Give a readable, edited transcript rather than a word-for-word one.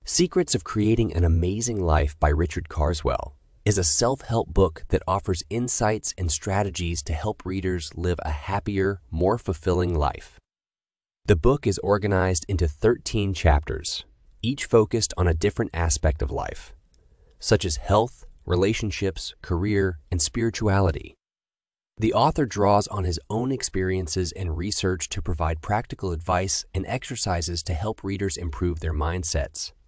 Secrets of Creating an Amazing Life by Richard Carswell is a self-help book that offers insights and strategies to help readers live a happier, more fulfilling life. The book is organized into 13 chapters, each focused on a different aspect of life, such as health, relationships, career, and spirituality. The author draws on his own experiences and research to provide practical advice and exercises to help readers improve their mindsets,